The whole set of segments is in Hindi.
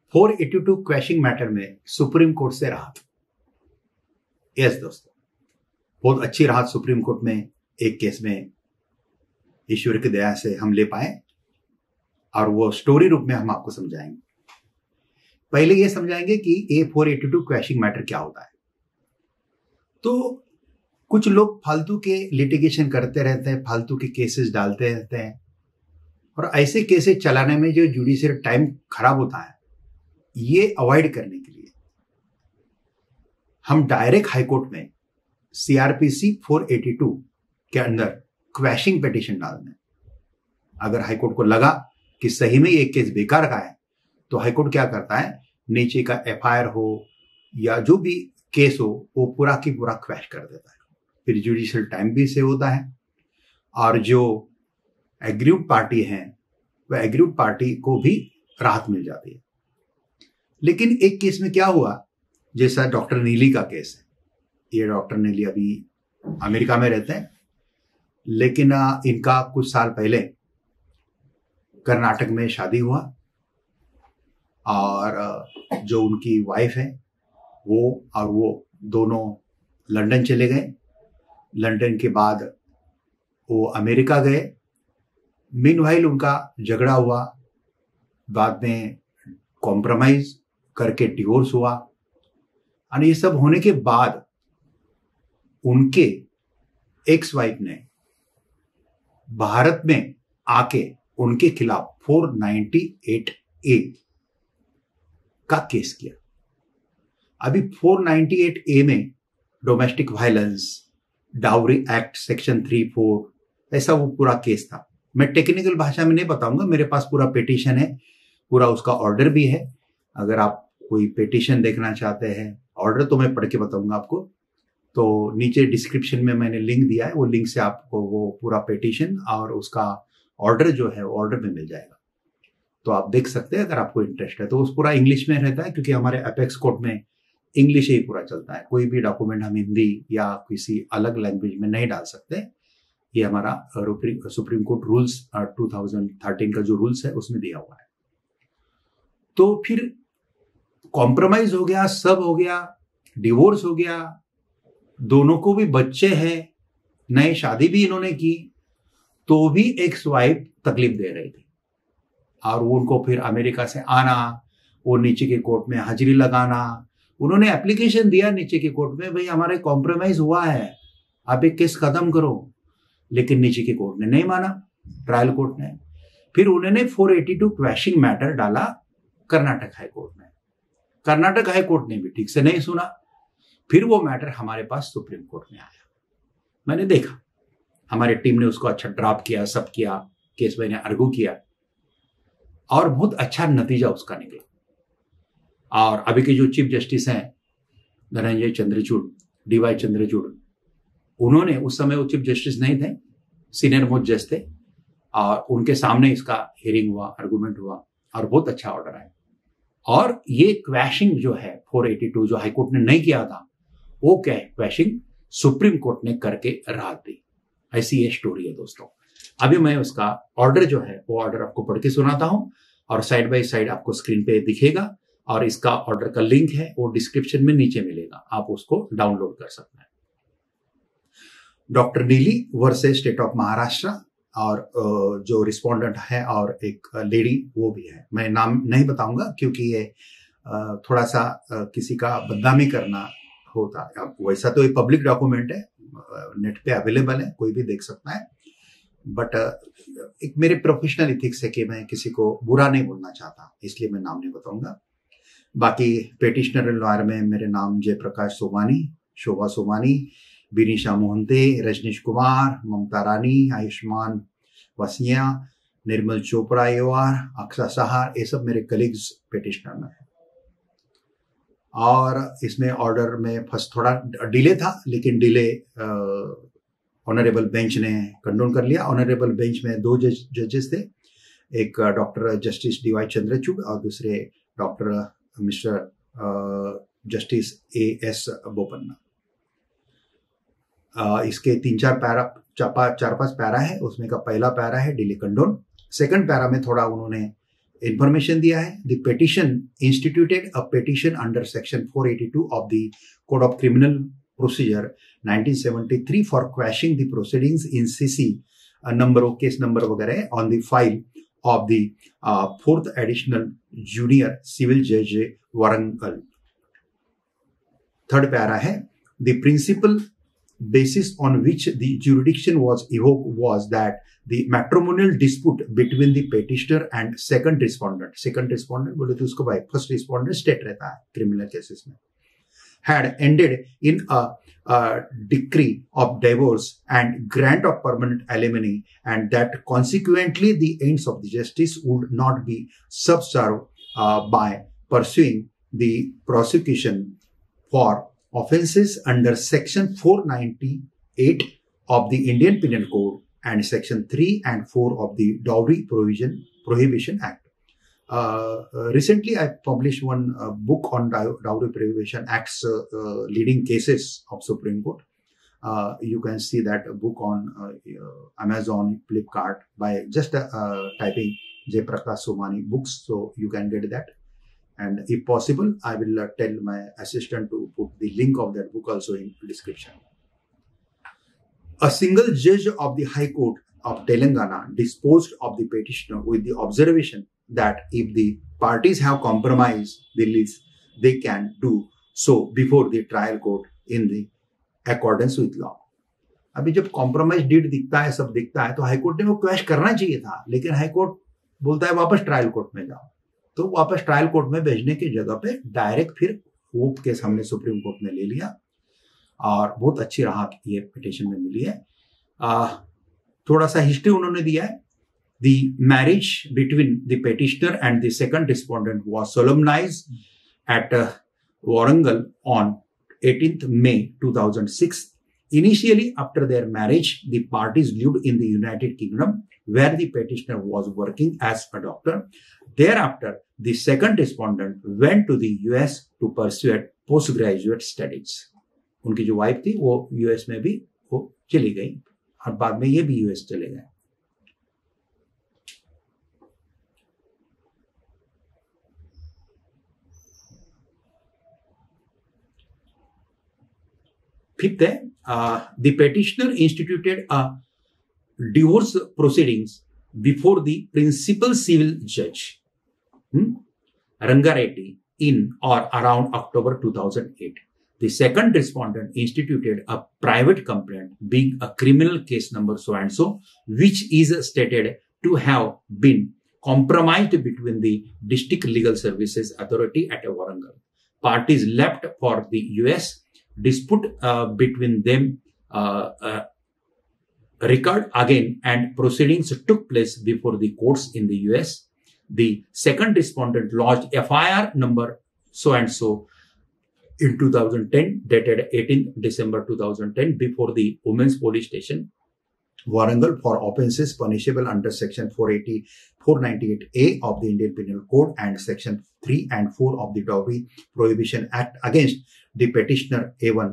482 क्वैशिंग मैटर में सुप्रीम कोर्ट से राहत। यस दोस्तों, बहुत अच्छी राहत सुप्रीम कोर्ट में एक केस में ईश्वर की दया से हम ले पाए, और वो स्टोरी रूप में हम आपको समझाएंगे। पहले ये समझाएंगे कि ये 482 क्वैशिंग मैटर क्या होता है। तो कुछ लोग फालतू के लिटिगेशन करते रहते हैं, फालतू के केसेस डालते रहते हैं, और ऐसे केसेस चलाने में जो जुडिशियल टाइम खराब होता है, ये अवॉइड करने के लिए हम डायरेक्ट हाईकोर्ट में सीआरपीसी 482 के अंदर क्वैशिंग पिटीशन डालते हैं। अगर हाईकोर्ट को लगा कि सही में ये केस बेकार का है, तो हाईकोर्ट क्या करता है, नीचे का एफआईआर हो या जो भी केस हो, वो पूरा की पूरा क्वैश कर देता है। फिर जुडिशियल टाइम भी सेव होता है, और जो एग्रीव्ड पार्टी है वह एग्रीव्ड पार्टी को भी राहत मिल जाती है। लेकिन एक केस में क्या हुआ, जैसा डॉक्टर नीली का केस है। ये डॉक्टर नीली अभी अमेरिका में रहते हैं, लेकिन इनका कुछ साल पहले कर्नाटक में शादी हुआ, और जो उनकी वाइफ है वो दोनों लंदन चले गए। लंदन के बाद वो अमेरिका गए। मीनवाइल उनका झगड़ा हुआ, बाद में कॉम्प्रोमाइज करके डिवोर्स हुआ, और ये सब होने के बाद उनके एक्स वाइफ ने भारत में आके उनके खिलाफ 498A का केस किया। अभी 498A में domestic violence, dowry act section 3-4 ऐसा वो पूरा केस था। मैं टेक्निकल भाषा में नहीं बताऊंगा, मेरे पास पूरा पिटीशन है, पूरा उसका ऑर्डर भी है। अगर आप कोई पिटीशन देखना चाहते हैं, ऑर्डर तो मैं पढ़ के बताऊंगा आपको, तो नीचे डिस्क्रिप्शन में मैंने लिंक दिया है, वो लिंक से आपको वो पूरा पिटीशन और उसका ऑर्डर जो है ऑर्डर में मिल जाएगा, तो आप देख सकते हैं अगर आपको इंटरेस्ट है। तो उस पूरा इंग्लिश में रहता है, क्योंकि हमारे अपेक्स कोर्ट में इंग्लिश ही पूरा चलता है। कोई भी डॉक्यूमेंट हम हिंदी या किसी अलग लैंग्वेज में नहीं डाल सकते। ये हमारा सुप्रीम कोर्ट रूल्स 2013 का जो रूल्स है उसमें दिया हुआ है। तो फिर कॉम्प्रोमाइज हो गया, सब हो गया, डिवोर्स हो गया, दोनों को भी बच्चे हैं, नए शादी भी इन्होंने की, तो भी एक्स वाइफ तकलीफ दे रही थी, और वो उनको फिर अमेरिका से आना, वो नीचे के कोर्ट में हाजिरी लगाना। उन्होंने एप्लीकेशन दिया नीचे के कोर्ट में, भाई हमारे कॉम्प्रोमाइज हुआ है, आप एक केस खत्म करो, लेकिन नीचे के कोर्ट ने नहीं माना, ट्रायल कोर्ट ने। फिर उन्होंने 482 क्वैशिंग मैटर डाला कर्नाटक हाई कोर्ट में। कर्नाटक हाई कोर्ट ने भी ठीक से नहीं सुना। फिर वो मैटर हमारे पास सुप्रीम कोर्ट में आया। मैंने देखा, हमारी टीम ने उसको अच्छा ड्राफ्ट किया, सब किया, केस मैंने आर्गू किया, और बहुत अच्छा नतीजा उसका निकला। और अभी के जो चीफ जस्टिस हैं धनंजय चंद्रचूड़, DY चंद्रचूड़, उन्होंने उस समय वो चीफ जस्टिस नहीं थे, सीनियर मोस्ट जज थे, और उनके सामने इसका हियरिंग हुआ, आर्गूमेंट हुआ, और बहुत अच्छा ऑर्डर आया। और ये क्वैशिंग जो है 482 जो हाईकोर्ट ने नहीं किया था, वो क्या है, क्वैशिंग सुप्रीम कोर्ट ने करके राहत दी। ऐसी ये स्टोरी है दोस्तों। अभी मैं उसका ऑर्डर जो है वो ऑर्डर आपको पढ़ के सुनाता हूं, और साइड बाय साइड आपको स्क्रीन पे दिखेगा, और इसका ऑर्डर का लिंक है वो डिस्क्रिप्शन में नीचे मिलेगा, आप उसको डाउनलोड कर सकते हैं। डॉक्टर नीली वर्सेस स्टेट ऑफ महाराष्ट्र, और जो रिस्पोंडेंट है और एक लेडी वो भी है। मैं नाम नहीं बताऊंगा, क्योंकि ये थोड़ा सा किसी का बदनामी करना होता है। वैसा तो ये पब्लिक डॉक्यूमेंट है, नेट पे अवेलेबल है, कोई भी देख सकता है, बट एक मेरे प्रोफेशनल इथिक्स है कि मैं किसी को बुरा नहीं बोलना चाहता, इसलिए मैं नाम नहीं बताऊंगा। बाकी पेटिशनर एंड लॉयर में मेरे नाम जयप्रकाश सोमानी, शोभा सोमानी, बिनीशा मोहंते, रजनीश कुमार, ममता रानी, आयुष्मान वसिया, निर्मल चोपड़ा एवार, अक्षरा सहार, ये सब मेरे कलीग्स पेटिशनर में है। और इसमें ऑर्डर में फर्स्ट थोड़ा डिले था, लेकिन डिले ऑनरेबल बेंच ने कंडोन कर लिया। ऑनरेबल बेंच में 2 जजेस थे, एक डॉक्टर जस्टिस DY चंद्रचूड़ और दूसरे doctor mister justice AS Bopanna. इसके 4-5 पैरा है, उसमें का पहला पैरा है डिले कंडोन। सेकंड पैरा में थोड़ा उन्होंने इंफॉर्मेशन दिया है. The petition instituted a petition under section 482 of the code of criminal procedure 1973 for quashing the proceedings in CC number case number वगैरह on the file of the fourth additional junior civil judge Warangal. Third para hai, the principal basis on which the jurisdiction was evoked was that the matrimonial dispute between the petitioner and second respondent बोले तो उसको भाई first respondent state रहता है criminal cases में, had ended in a decree of divorce and grant of permanent alimony, and that consequently the ends of the justice would not be subserved by pursuing the prosecution for offences under section 498 of the Indian Penal Code and section 3 and 4 of the Dowry Prohibition Act. Recently, I published one book on Dowry Prohibition Act's leading cases of Supreme Court. You can see that book on Amazon, Flipkart by just typing Jaiprakash Somani books, so you can get that. And if possible, I will tell my assistant to put the link of that book also in the description. A single judge of the High Court of Telangana disposed of the petitioner with the observation that if the parties have compromised the lease, they can do so before the trial court in the accordance with law. अभी जब कॉम्प्रोमाइज डीड दिखता है, सब दिखता है, तो हाईकोर्ट ने वो क्वैश करना चाहिए था, लेकिन हाईकोर्ट बोलता है वापस ट्रायल कोर्ट में जाओ. तो वापस ट्रायल कोर्ट में भेजने की जगह पे डायरेक्ट फिर वो केस हमने सुप्रीम कोर्ट में ले लिया और बहुत अच्छी राहत ये पिटिशन में मिली है. थोड़ा सा हिस्ट्री उन्होंने दिया है. The marriage between the petitioner and the second respondent was solemnized at Warangal on 18th May 2006. Initially, after their marriage, the parties lived in the United Kingdom, where the petitioner was working as a doctor. Thereafter, the second respondent went to the US to pursue postgraduate studies. उनकी जो वाइफ थी वो US में भी वो चली गई और बाद में ये भी US चले गए. Fifth, the petitioner instituted a divorce proceedings before the principal civil judge, Rangareddy, in or around October 2008. The second respondent instituted a private complaint being a criminal case number so and so, which is stated to have been compromised between the District Legal Services Authority at Warangal. Parties left for the US. Dispute between them recurred again and proceedings took place before the courts in the US. The second respondent lodged FIR number so and so in 2010, dated 18 December 2010, before the Women's Police Station, Warangal, for offences punishable under section 498A of the Indian Penal Code and section 3 and 4 of the Dowry Prohibition Act against the petitioner A1,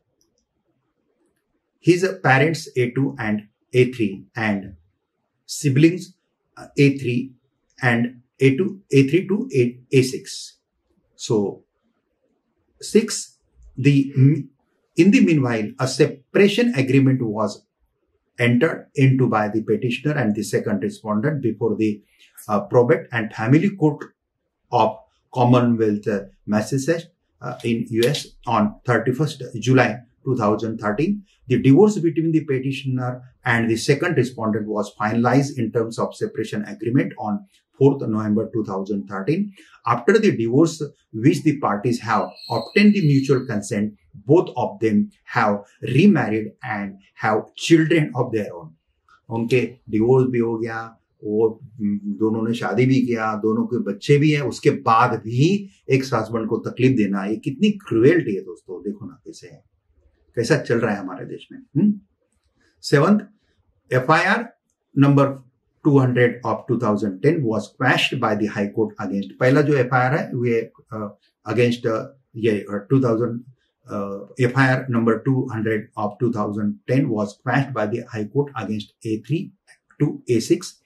his parents A2 and A3, and siblings A3 and A3 to A6. So 6, in the meanwhile, a separation agreement was entered into by the petitioner and the second respondent before the Probate and Family Court of Commonwealth, Massachusetts, in US on 31st July 2013. The divorce between the petitioner and the second respondent was finalized in terms of separation agreement on 4th November 2013. After the divorce, which the parties have obtained the mutual consent, both of them have remarried and have children of their own. उनके डिवोर्स भी हो गया, वो दोनों ने शादी भी किया, दोनों के बच्चे भी हैं, उसके बाद भी एक हस्बैंड को तकलीफ देना, ये कितनी क्रूएल्टी है दोस्तों. देखो ना कैसे है, कैसा चल रहा है हमारे देश में. 7th, FIR number 200 of 2010 was quashed by the High Court against, पहला जो FIR है वे against ये 2000 FIR number 200 of 2010 was quashed by the High Court against A3 to A6.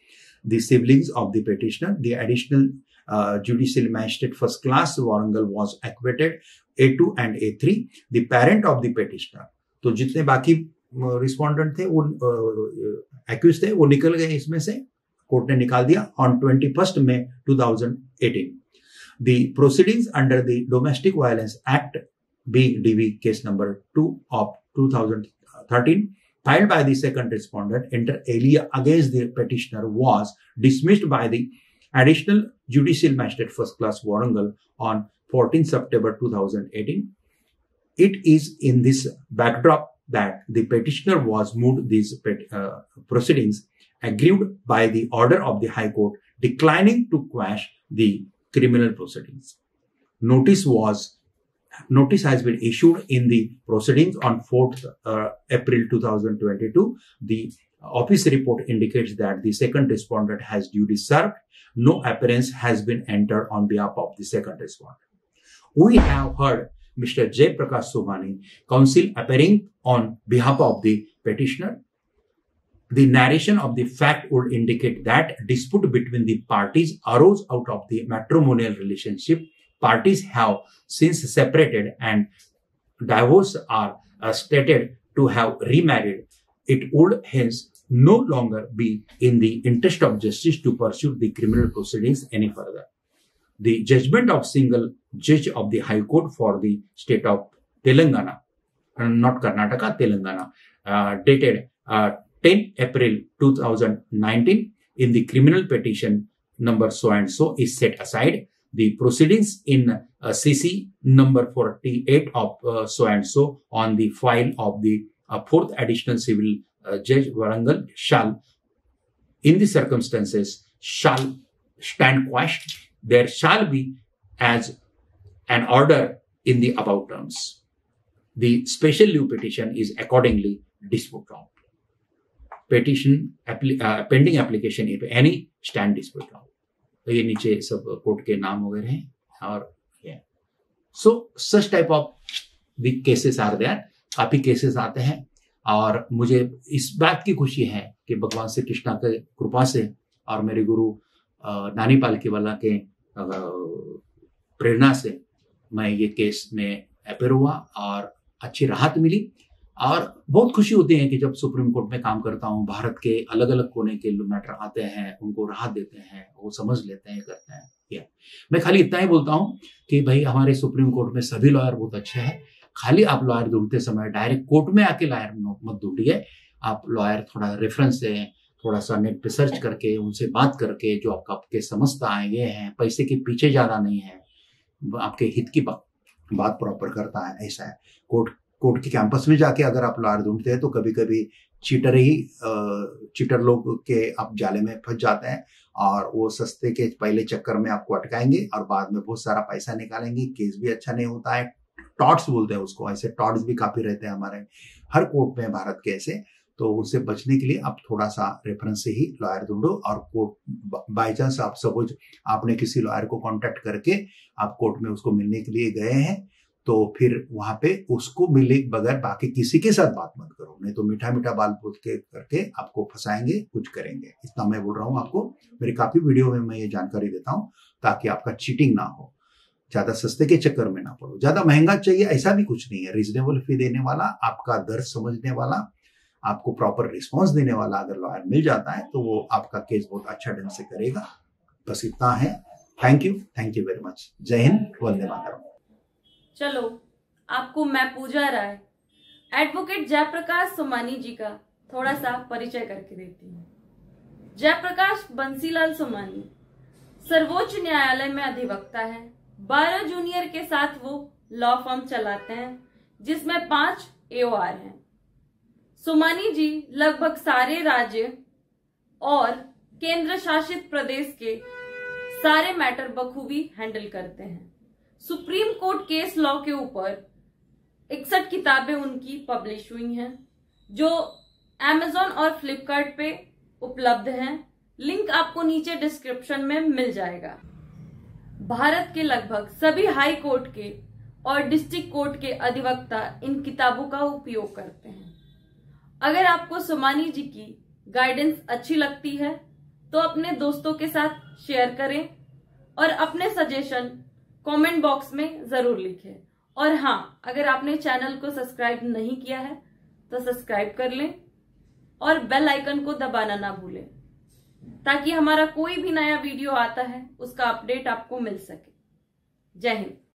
the siblings of the petitioner. The additional judicial magistrate first class Warangal was acquitted, A2 and A3. The parent of the petitioner, तो जितने बाकी रिस्पोंडेंट थे वो एक्यूज थे वो निकल गए इसमें से, कोर्ट ने निकाल दिया on 21 May 2018. The proceedings under the Domestic Violence Act, being DV case number 2 of 2013, filed by the second respondent inter alia against the petitioner, was dismissed by the Additional Judicial Magistrate First Class Warangal on 14 September 2018. It is in this backdrop that the petitioner was moved these proceedings aggrieved by the order of the High Court declining to quash the criminal proceedings. Notice has been issued in the proceedings on 4th April 2022. The office report indicates that the second respondent has duly served. No appearance has been entered on behalf of the second respondent. We have heard Mr. Jay Prakash Somani, counsel appearing on behalf of the petitioner. The narration of the fact would indicate that dispute between the parties arose out of the matrimonial relationship. Parties have since separated and divorce are stated to have remarried. It would hence no longer be in the interest of justice to pursue the criminal proceedings any further. The judgment of single judge of the High Court for the state of Telangana, not Karnataka, Telangana, dated 10 April 2019 in the criminal petition number so and so is set aside. The proceedings in CC number 48 of so and so on the file of the 4th Additional Civil Judge Warangal shall, in the circumstances, shall stand quashed. There shall be as an order in the above terms. The special leave petition is accordingly disposed of. Petition pending application if any stand disposed of. तो ये नीचे सब कोर्ट के नाम वगैरह हैं और ये so such type of the cases are there. काफी केसेस आते हैं और मुझे इस बात की खुशी है कि भगवान श्री कृष्णा के कृपा से और मेरे गुरु नानी पालकीवाला के प्रेरणा से मैं ये केस में अपेयर हुआ और अच्छी राहत मिली. और बहुत खुशी होती है कि जब सुप्रीम कोर्ट में काम करता हूँ, भारत के अलग अलग कोने के मैटर आते हैं, उनको राहत देते हैं, वो समझ लेते हैं, करते हैं. मैं खाली इतना ही बोलता हूँ कि भाई हमारे सुप्रीम कोर्ट में सभी लॉयर बहुत अच्छे हैं. खाली आप लॉयर ढूंढते समय डायरेक्ट कोर्ट में आके लॉयर मत ढूंढिए. आप लॉयर थोड़ा रेफरेंस से, थोड़ा सा नेट पे सर्च करके, उनसे बात करके, जो आपके समझता है, ये है, पैसे के पीछे ज्यादा नहीं है, आपके हित की बात प्रॉपर करता है, ऐसा है. कोर्ट के कैंपस में जाके अगर आप लॉयर ढूंढते हैं तो कभी कभी चीटर लोग के आप जाले में फंस जाते हैं और वो सस्ते के पहले चक्कर में आपको अटकाएंगे और बाद में बहुत सारा पैसा निकालेंगे. केस भी अच्छा नहीं होता है. टॉट्स बोलते हैं उसको, ऐसे टॉट्स भी काफी रहते हैं हमारे हर कोर्ट में भारत के ऐसे. तो उससे बचने के लिए आप थोड़ा सा रेफरेंस से ही लॉयर ढूंढो. और कोर्ट बाई चांस आप सपोज आपने किसी लॉयर को कांटेक्ट करके आप कोर्ट में उसको मिलने के लिए गए हैं, तो फिर वहां पे उसको मिलने के बगैर बाकी किसी के साथ बात मत करो, नहीं तो मीठा मीठा बाल बोल के करके आपको फंसाएंगे, कुछ करेंगे. इतना मैं बोल रहा हूँ आपको. मेरी काफी वीडियो में मैं ये जानकारी देता हूँ ताकि आपका चीटिंग ना हो, ज्यादा सस्ते के चक्कर में ना पड़ो. ज्यादा महंगा चाहिए ऐसा भी कुछ नहीं है. रीजनेबल फी देने वाला, आपका दर्द समझने वाला, आपको प्रॉपर रिस्पॉन्स देने वाला अगर लॉयर मिल जाता है तो वो आपका केस बहुत अच्छा ढंग से करेगा. बस इतना है. Thank you very much. जय हिंद, वंदे मातरम. चलो आपको मैं पूजा राय एडवोकेट जयप्रकाश सोमानी जी का थोड़ा सा परिचय करके देती हूँ. जयप्रकाश बंसीलाल सोमानी सर्वोच्च न्यायालय में अधिवक्ता है. 12 जूनियर के साथ वो लॉ फर्म चलाते हैं जिसमें 5 AOR हैं. सोमानी जी लगभग सारे राज्य और केंद्र शासित प्रदेश के सारे मैटर बखूबी हैंडल करते हैं. सुप्रीम कोर्ट केस लॉ के ऊपर 61 किताबें उनकी पब्लिश हुई हैं जो Amazon और Flipkart पे उपलब्ध हैं. लिंक आपको नीचे डिस्क्रिप्शन में मिल जाएगा. भारत के लगभग सभी हाई कोर्ट के और डिस्ट्रिक्ट कोर्ट के अधिवक्ता इन किताबों का उपयोग करते हैं. अगर आपको सोमानी जी की गाइडेंस अच्छी लगती है तो अपने दोस्तों के साथ शेयर करें और अपने सजेशन कमेंट बॉक्स में जरूर लिखें। और हाँ, अगर आपने चैनल को सब्सक्राइब नहीं किया है तो सब्सक्राइब कर लें और बेल आइकन को दबाना ना भूलें, ताकि हमारा कोई भी नया वीडियो आता है उसका अपडेट आपको मिल सके। जय हिंद।